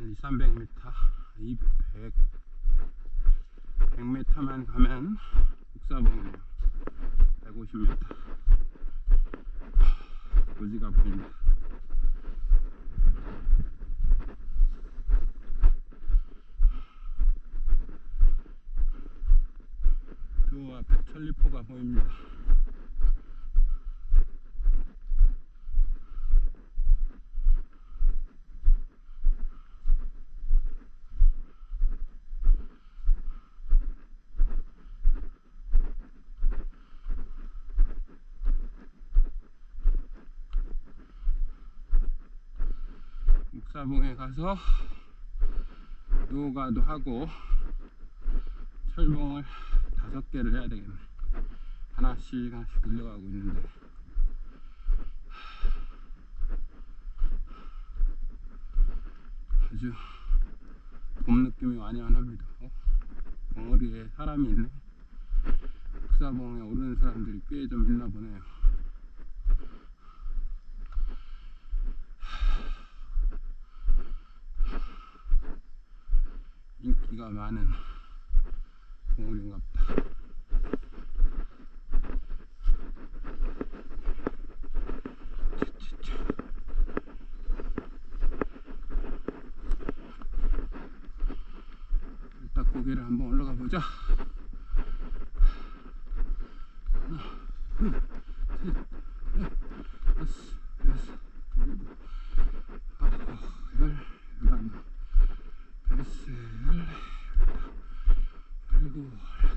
한 200~300m, 100m만 가면 국사봉이네요. 150m. 고지가 보입니다. 저 앞에 천리포가 보입니다. 국사봉에 가서 요가도 하고 철봉을 5개를 해야 되겠네. 하나씩 들려가고 있는데 아주 봄 느낌이 완연합니다. 벙어리에 사람이 있네. 국사봉에 오르는 사람들이 꽤 좀 있나 보네요. 인기가 많은 벙어리인가 보다. 일단 고개를 한번 올라가 보자. 하나, 둘, 셋, 넷, 다섯, 여섯, 일곱, 아홉, 열, 열하나, 열세, 열네, 열일곱,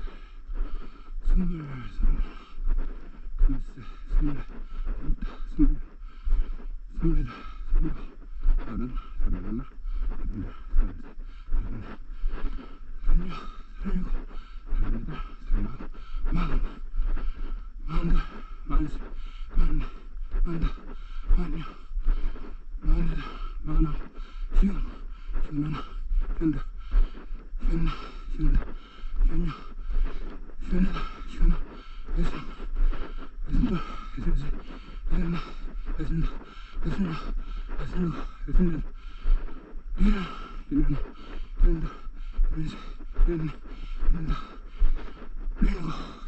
스물, 스물세, 스물넷, 스물다섯, 스물여덟, 스물아홉, 서른, 서른하나, 서른둘, 서른셋, 서른넷, 서른여섯, 서른일곱, 서른여덟, 서른아홉, 마흔, 마흔둘, 마흔셋, 마흔넷, 마흔다섯, 마흔여섯, 마흔여덟, 마흔아홉, 스물, 스물하나, 스물둘, 스물넷, 스물다섯, 스물여섯, 스물여덟, 스물아홉, 스물, 스물둘, 스물셋, 스물넷, 스물다섯, 스물여섯, 스물일곱, 스물여덟, 스물아홉, 스물열, 스물하나, 스물둘, 스물셋, 스물넷, 스물다섯, 스물일곱,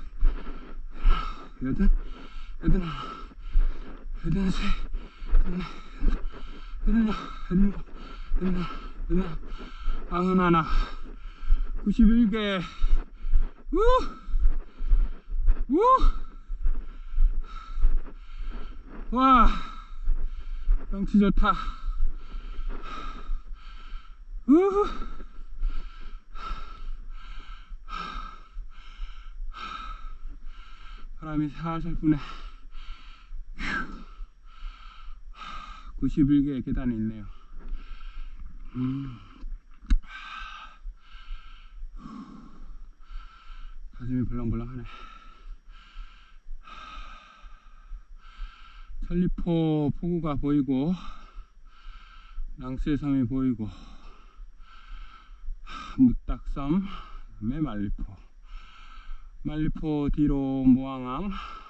여덟, 여덟하나, 여덟셋, 여덟넷, 여덟여섯, 여덟일곱, 여덟여덟, 여덟아홉, 91, 91개. 와, 경치 좋다. 바람이 살살 부네. 91개의 계단이 있네요. 가슴이 벌렁벌렁하네. 천리포 포구가 보이고 낭수의 섬이 보이고 무딱섬, 그다음에 말리포 뒤로 모항항,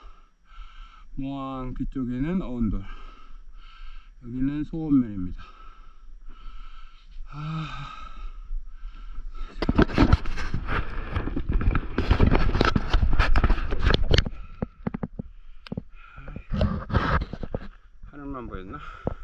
모항 뒤쪽에는 어운돌, 여기는 소원면입니다. 하늘만 보였나?